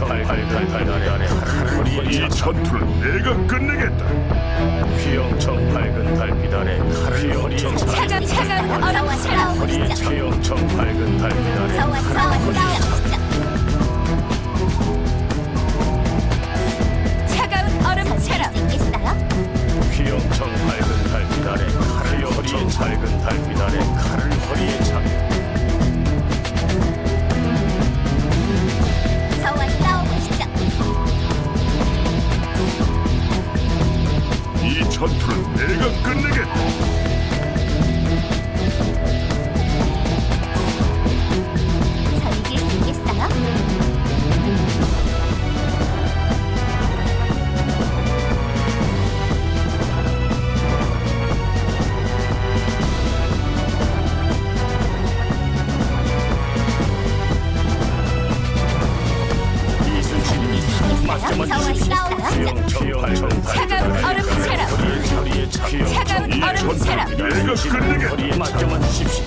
밝은 달빛 아래 이 전투는 내가 끝내겠다. 휘영청 밝은 달빛 아래 칼을 허리에 차가운 얼음처럼 허리에 휘영청 밝은 달빛 아래 차가운 얼음처럼 휘영청 밝은 달빛 아래 칼을 허리에 밝은 달빛 아래 칼을 허리에 차고 이 전투는 내가 끝내겠다. 이길 수 있겠어요? 차가운 얼음처럼 차가운 얼음처럼 내가 끝내겠다. 허리에 맡겨만 주십시오.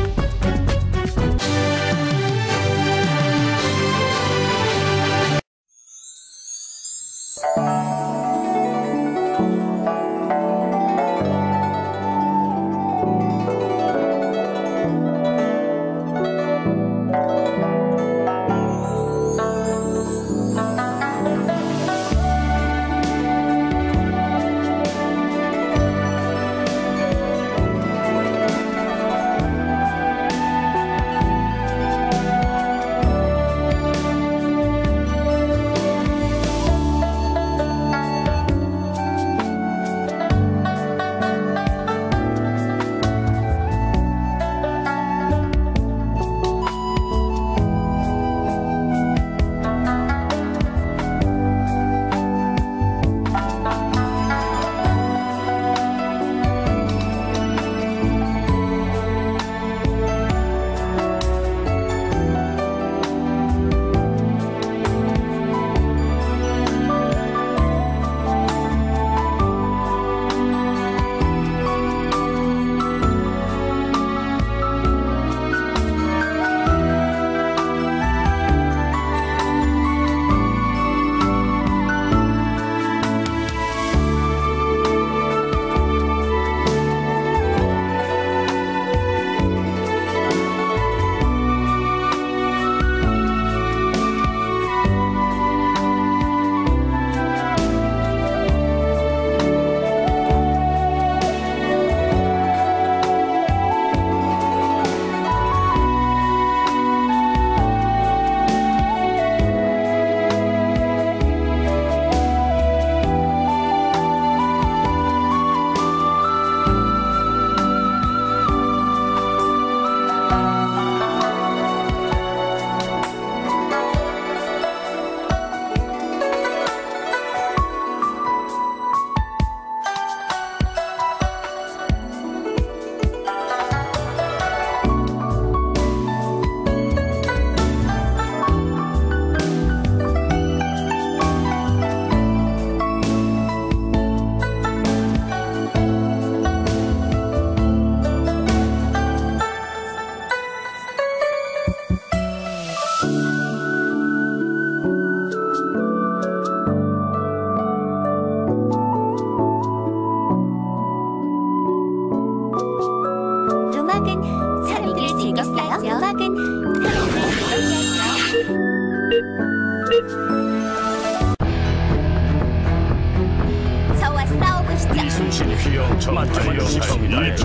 저와 싸워보시죠. 이순신이 휘영청 밝은 달빛 아래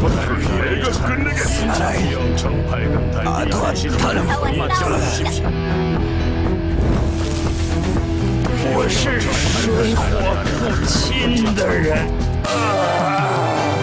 내가 끝내겠다. 휘영청 밝은 달빛 아래 저와 싸워보시죠. 我是水火不侵的人啊！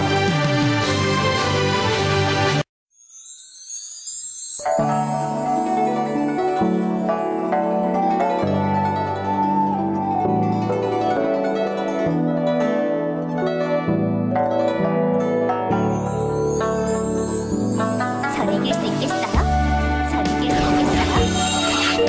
전 이길 수 있겠어요? 전 이길 수 있겠어요?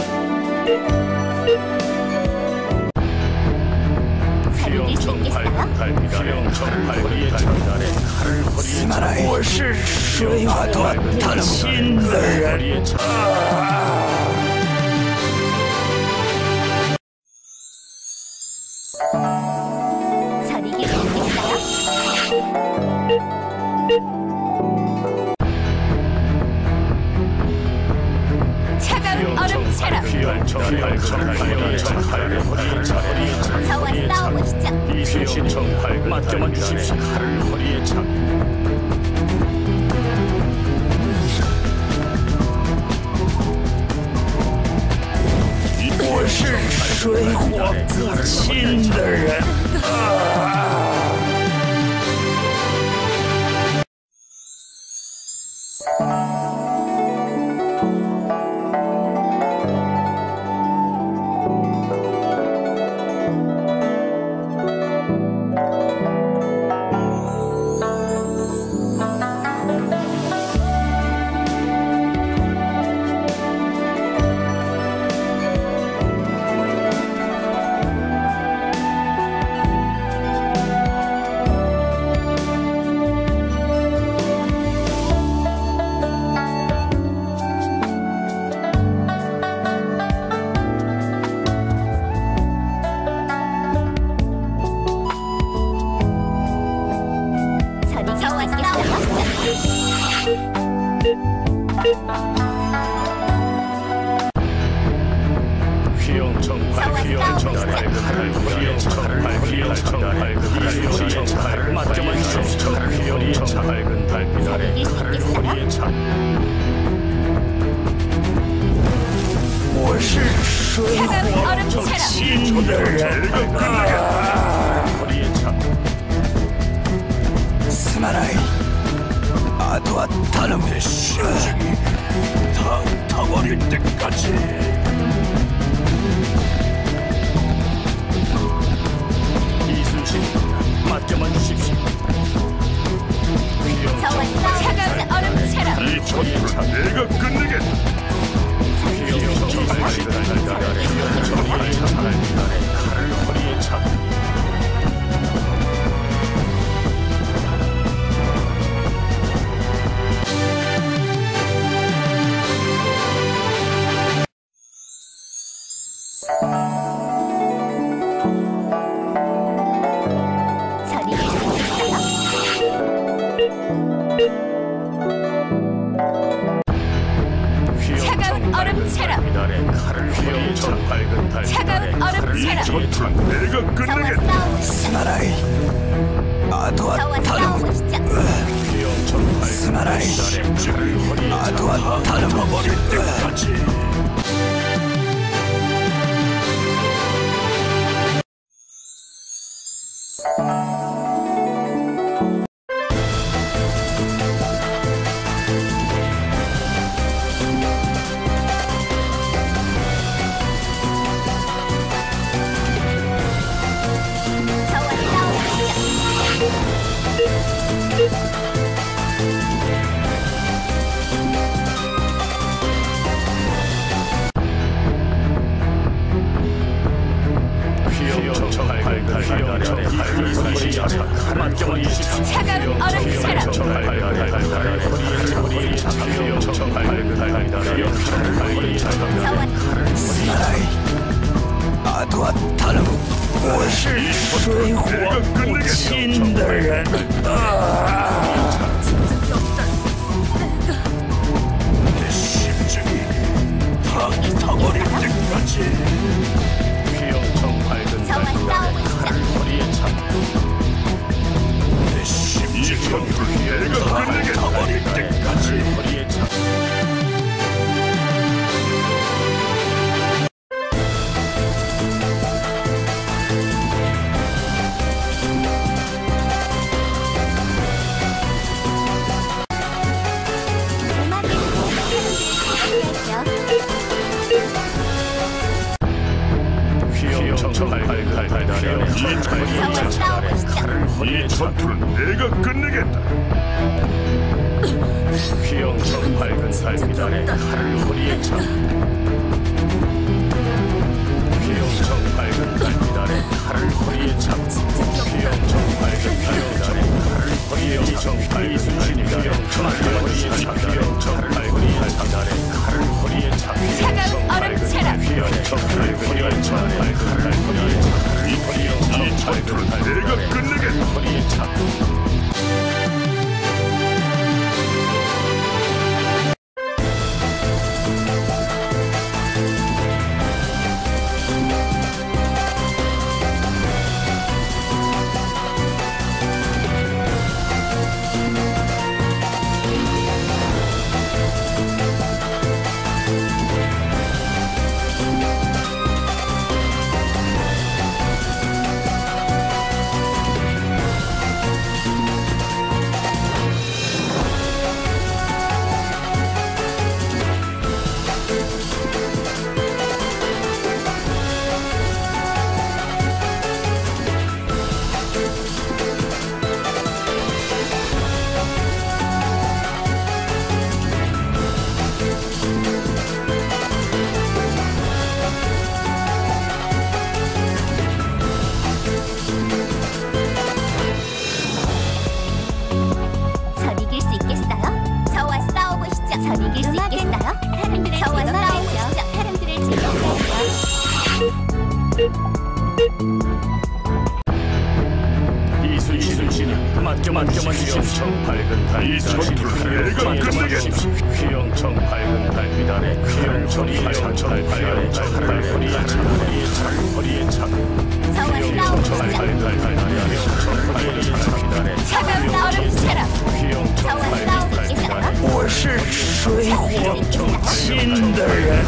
전 이길 수 있겠어요? 달빛 아래 휘영청 밝은 달빛 아래 칼을 허리에 차고 我是水火不侵的人啊！ 차가운 얼음처럼 저와 싸워보시죠. 이순신 맡겨만 주십시오. 칼을 허리에 차고 我是水火不侵的人啊！ 我是水火不侵的人啊！すまない。あとは頼む。심증이 다 타버릴 때까지. 이순신 맡겨만 주십시오. 차가운 얼음처럼 이 전투를 내가 끝내겠다. 칼을 허리에 차고 차가운 얼음처럼 차가운 얼음처럼 전투는 내가 끝내겠다. すまない。あとは 저와 頼む。 싸워보시죠. すまない。あとは頼む。 타버릴 때까지. 저와 차가운 얼음처럼 저와 すまない。あとは頼む。我是水火不侵的人啊！ 내 심증이 다 타버릴 때까지. 내 심증이 전투를 내가 끝내겠다. 타버릴 때까지. 이 전투는 내가 끝내겠다. 휘영청 밝은 삶이 아래 칼을 허리에 차고 휘영청 밝은 삶이 아래 칼을 허리에 차고 휘영청 밝은 삶이 아래 칼을 허리에 차고 이순신이 휘영청 허리에 차고 휘영청 밝은 삶이 아래 칼을 허리에 차고 차가운 얼음처럼 휘영청 밝은 허리에 차고 칼을 허리에 차고 이 전투는 내가 끝내겠다. 허리에 차고 맡겨만 주십시오. 밝은 달 이 전투를 내가 끝내겠다. 휘영청 밝은 달 비달에 휘영청 휘영청 밝은 달 허리에 착 허리에 착 저와 휘영청 싸우자. 밝은 달 휘영청 밝은 달 비달에 차가운 얼음처럼 휘영청 저와 밝은 싸울 달 수 있겠어요? 비달에 我是水火不侵的人。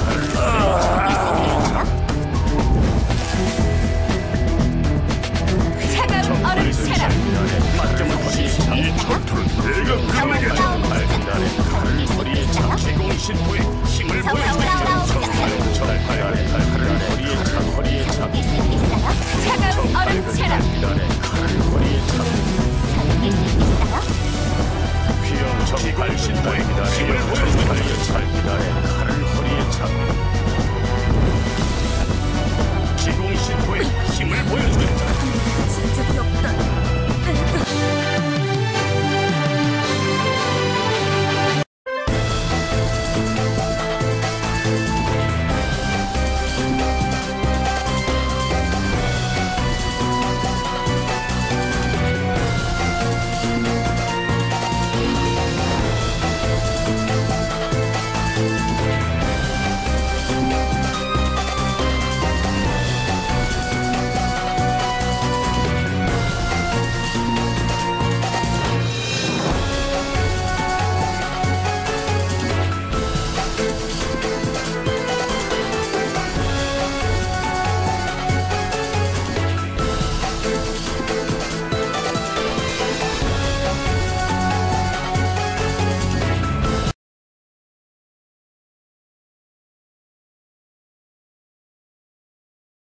차가운 얼음처럼 맡겨만 주십시오. 있어요?